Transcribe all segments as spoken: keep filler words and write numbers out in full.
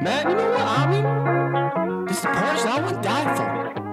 Man, you know what I mean? This is the person I would die for.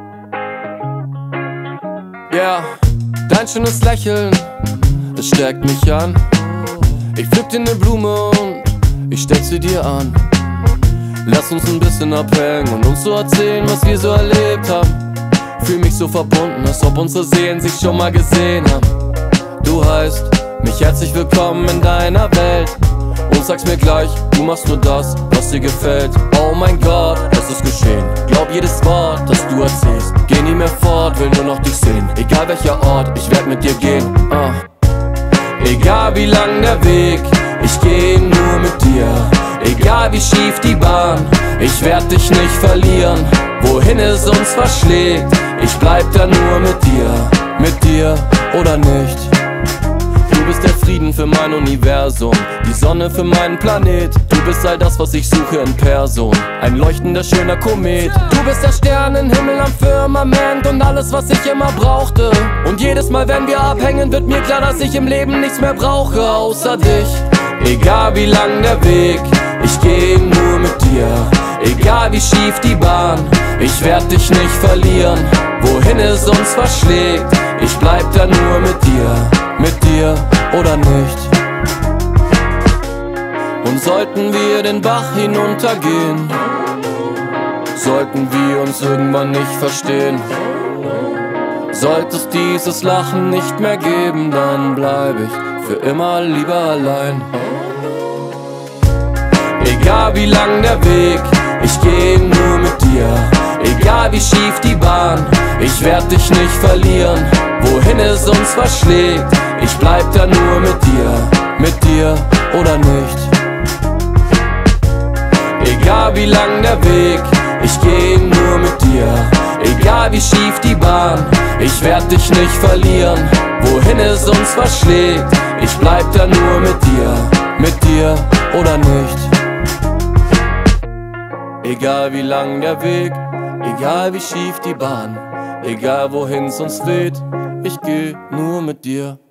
Ja, yeah, dein schönes Lächeln, es stärkt mich an. Ich pflück dir ne Blume und ich stell sie dir an. Lass uns ein bisschen abhängen und uns so erzählen, was wir so erlebt haben. Fühl mich so verbunden, als ob unsere Seelen sich schon mal gesehen haben. Du heißt mich herzlich willkommen in deiner Welt und sagst mir gleich, du machst nur das, was dir gefällt. Oh mein Gott, es ist geschehen. Glaub jedes Wort, das du erzählst. Geh nie mehr fort, will nur noch dich sehen. Egal welcher Ort, ich werd mit dir gehen. uh. Egal wie lang der Weg, ich geh nur mit dir. Egal wie schief die Bahn, ich werd dich nicht verlieren. Wohin es uns verschlägt, ich bleib da nur mit dir. Mit dir oder nicht. Du bist der Frieden für mein Universum, die Sonne für meinen Planet. Du bist all das, was ich suche in Person, ein leuchtender, schöner Komet. Du bist der Sternenhimmel am Firmament und alles, was ich immer brauchte. Und jedes Mal, wenn wir abhängen, wird mir klar, dass ich im Leben nichts mehr brauche, außer dich. Egal wie lang der Weg, ich geh nur mit dir. Egal wie schief die Bahn, ich werd dich nicht verlieren. Wohin es uns verschlägt, ich bleib da nur mit dir. Mit dir oder nicht. Und sollten wir den Bach hinuntergehen, sollten wir uns irgendwann nicht verstehen, sollte es dieses Lachen nicht mehr geben, dann bleib ich für immer lieber allein. Egal wie lang der Weg, ich geh nur mit dir. Egal wie schief die Bahn, ich werd dich nicht verlieren. Wohin es uns verschlägt, ich bleib da nur mit dir. Mit dir oder nicht. Egal wie lang der Weg, ich geh nur mit dir. Egal wie schief die Bahn, ich werd dich nicht verlieren. Wohin es uns verschlägt, ich bleib da nur mit dir. Mit dir oder nicht. Egal wie lang der Weg, egal wie schief die Bahn, egal wohin's uns weht, ich geh nur mit dir.